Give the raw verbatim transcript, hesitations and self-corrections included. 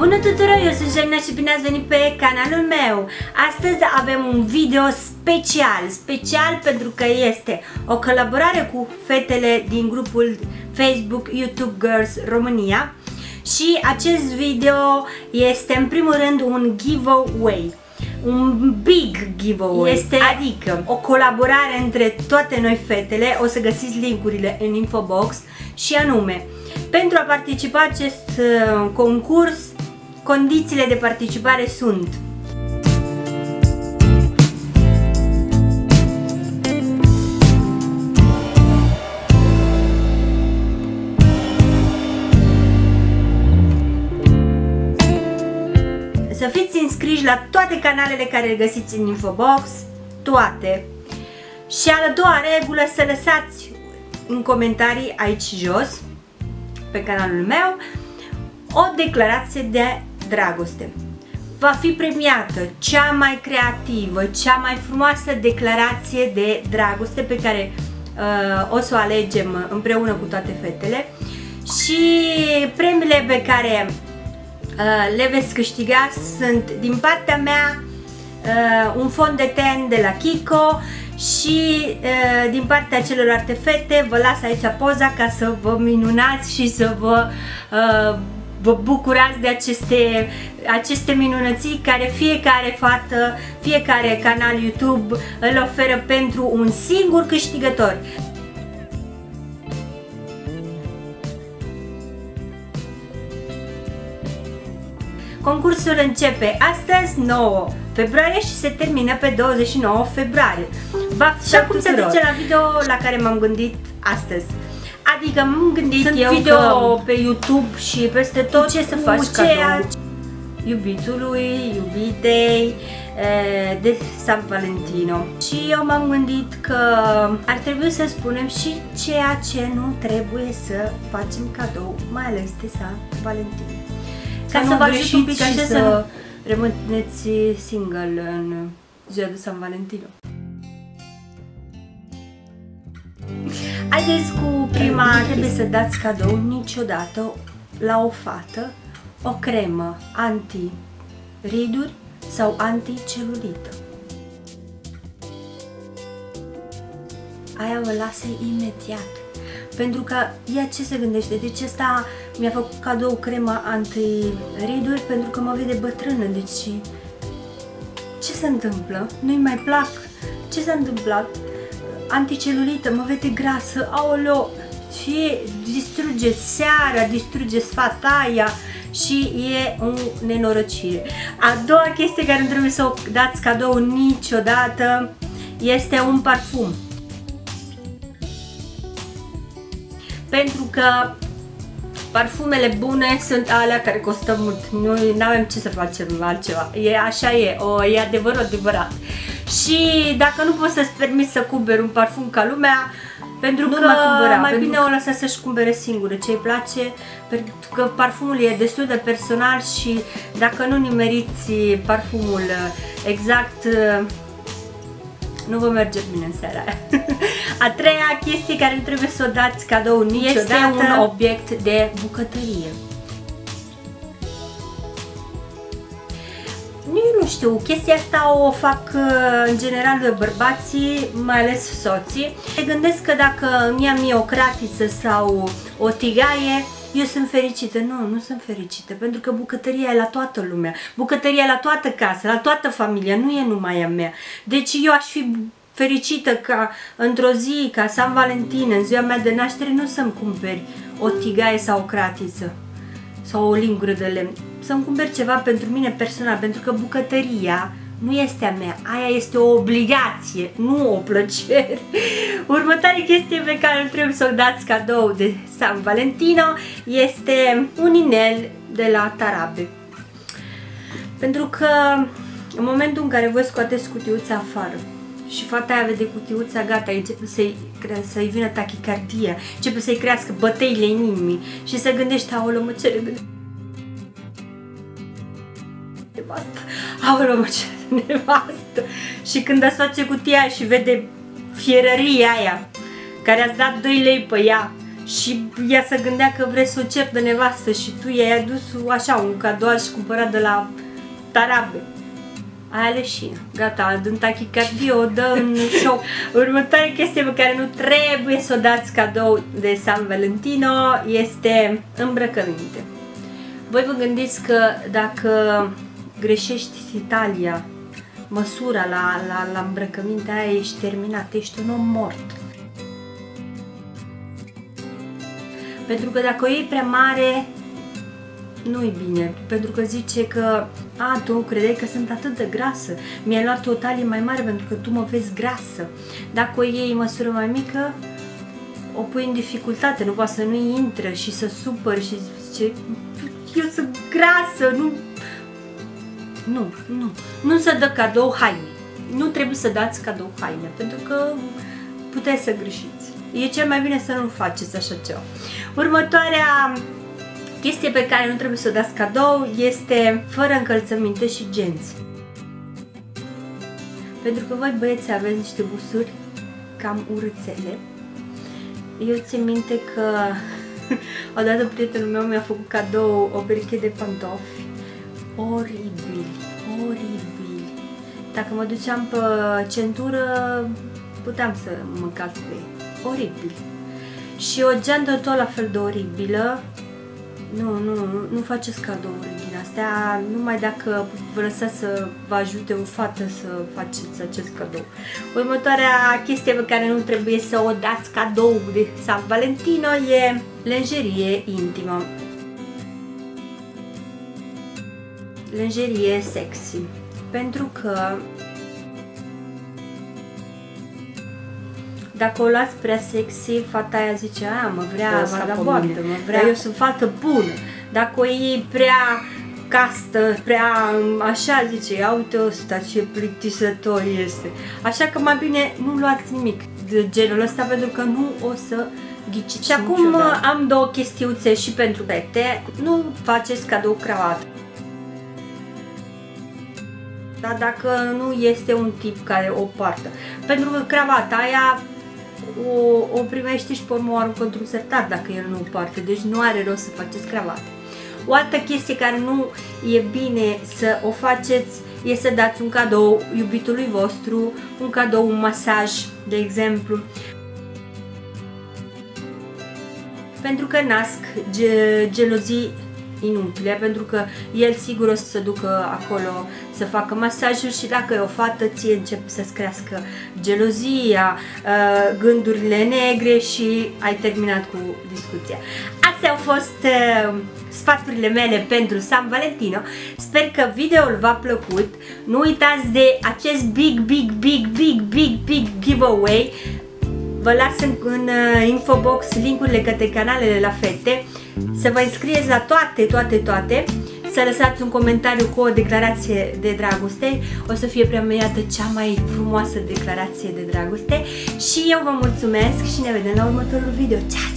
Bună tuturor, eu sunt Jelina și bine ați venit pe canalul meu. Astăzi avem un video special, special pentru că este o colaborare cu fetele din grupul Facebook YouTube Girls România. Și acest video este în primul rând un giveaway, un big giveaway, este adică o colaborare între toate noi fetele. O să găsiți linkurile în infobox. Și anume, pentru a participa acest uh, concurs, condițiile de participare sunt: să fiți înscriși la toate canalele care le găsiți în infobox, toate. Și a doua regulă, să lăsați în comentarii aici jos, pe canalul meu, o declarație de dragoste. Va fi premiată cea mai creativă, cea mai frumoasă declarație de dragoste pe care uh, o să o alegem împreună cu toate fetele. Și premiile pe care uh, le veți câștiga sunt din partea mea uh, un fond de ten de la Kiko. Și uh, din partea celorlalte fete vă las aici poza ca să vă minunați și să vă, uh, vă bucurați de aceste, aceste minunății care fiecare fată, fiecare canal YouTube îl oferă pentru un singur câștigător. Concursul începe astăzi, nouă februarie, și se termină pe douăzeci și nouă februarie. Și acum se duce la video la care m-am gândit astăzi. Adică m-am gândit Sunt eu video că pe YouTube și peste tot ce să faci cadou iubitului, iubitei de San Valentino. Și eu m-am gândit că ar trebui să spunem și ceea ce nu trebuie să facem cadou, mai ales de San Valentino. Ca să vă ajut un pic și să rămâneți single în ziua de San Valentino. Haideți cu prima. Nu trebuie să dați cadou niciodată la o fată o cremă anti-riduri sau anti-celulită. Aia vă lasă imediat. Pentru că ea ce se gândește? Deci ăsta mi-a făcut cadou crema anti-riduri pentru că mă vede bătrână. Deci ce se întâmplă? Nu-i mai plac? Ce s-a întâmplat? Anticelulită, mă vede grasă, aoleo, și distruge seara, distruge fata aia și e o nenorocire. A doua chestie care nu trebuie să o dați cadou niciodată este un parfum. Pentru că parfumele bune sunt alea care costă mult. Noi nu avem ce să facem altceva. E așa e, o, e adevărul adevărat. Și dacă nu poți să-ți permiți să cumperi un parfum ca lumea, pentru nu că cumpăra, mai pentru bine o lăsa să-și cumpere singură ce îi place, pentru că parfumul e destul de personal și dacă nu nimeriți parfumul exact, nu vă merge bine în seara aia. A treia chestie care nu trebuie să o dați cadou niciodată este un obiect de bucătărie. Eu nu știu, chestia asta o fac în general bărbații, mai ales soții. Se gândesc că dacă îmi ia mie o cratiță sau o tigaie, eu sunt fericită. Nu, nu sunt fericită, pentru că bucătăria e la toată lumea, bucătăria e la toată casa, la toată familia, nu e numai a mea. Deci eu aș fi fericită ca într-o zi, ca San Valentin, în ziua mea de naștere, nu să-mi cumperi o tigaie sau o cratiță sau o lingură de lemn. Să-mi cumperi ceva pentru mine personal, pentru că bucătăria nu este a mea, aia este o obligație, nu o plăcere. Următoarea chestie pe care trebuie să o dați cadou de San Valentino este un inel de la Tarabe. Pentru că în momentul în care voi scoateți cutiuța afară și fata aia vede cutiuța, gata, începe să-i să-i vină tachicardia, începe să-i crească bătăile inimii și se gândește, aoleu, mă, ce regând nevastă, aoleu, mă, ce nevastă. Și când îți face cutia și vede fierăria aia care ați dat doi lei pe ea și ea se gândea că vrei să o ceri de nevastă și tu i-ai adus așa un cadou și cumpărat de la Tarabe. Ai ales și gata, dând tachicardie, o dă în show. Următoarea chestie pe care nu trebuie să o dați cadou de San Valentino este îmbrăcăminte. Voi vă gândiți că dacă greșești Italia, măsura la, la, la îmbrăcăminte aia, ești terminat, ești un om mort. Pentru că dacă o iei prea mare, nu-i bine, pentru că zice că a, tu credeai că sunt atât de grasă, mi-ai luat o talie mai mare pentru că tu mă vezi grasă. Dacă o iei în măsură mai mică, o pui în dificultate, nu poate să nu intră și să supăr și zice, eu sunt grasă, nu, nu, nu, nu se dă cadou haine, nu trebuie să dați cadou haine, pentru că puteți să greșiți. E cel mai bine să nu faceți așa ceva. Următoarea chestie pe care nu trebuie să o dați cadou este fără încălțăminte și genți. Pentru că voi băieți aveți niște busuri cam urâțele. Eu țin minte că odată prietenul meu mi-a făcut cadou o pereche de pantofi oribili, oribili. Dacă mă duceam pe centură, puteam să mă calc pe ei. Oribili. Și o geantă tot la fel de oribilă. Nu, nu, nu faceți cadouri din astea, numai dacă vă lăsați să vă ajute o fată să faceți acest cadou. Următoarea chestie pe care nu trebuie să o dați cadou de San Valentino e lenjerie intimă. Lenjerie sexy. Pentru că dacă o luați prea sexy, fata aia zice, a, mă vrea vagabondă, mă vrea, eu sunt fată bună. Dacă o iei prea castă, prea așa, zice, ia uite ăsta ce plictisător este. Așa că mai bine nu luați nimic de genul ăsta, pentru că nu o să ghiciți. Și acum niciodată. Am două chestiuțe și pentru fete. Nu faceți cadou cravată. Dar dacă nu este un tip care o poartă. Pentru că cravata aia o, o primește și pe urmă o aruncă într-un sertar dacă el nu o poartă. Deci nu are rost să faceți cravate. O altă chestie care nu e bine să o faceți e să dați un cadou iubitului vostru, un cadou, un masaj, de exemplu. Pentru că nasc ge gelozii inutile, pentru că el sigur o să se ducă acolo să facă masajuri și dacă e o fată, ție încep să-ți crească gelozia, gândurile negre și ai terminat cu discuția. Astea au fost sfaturile mele pentru San Valentino. Sper că videoul v-a plăcut. Nu uitați de acest big, big, big, big, big, big giveaway. Vă las în, în infobox linkurile către canalele la fete. Să vă înscrieți la toate, toate, toate. Să lăsați un comentariu cu o declarație de dragoste. O să fie premiată cea mai frumoasă declarație de dragoste. Și eu vă mulțumesc și ne vedem la următorul video. Ceau!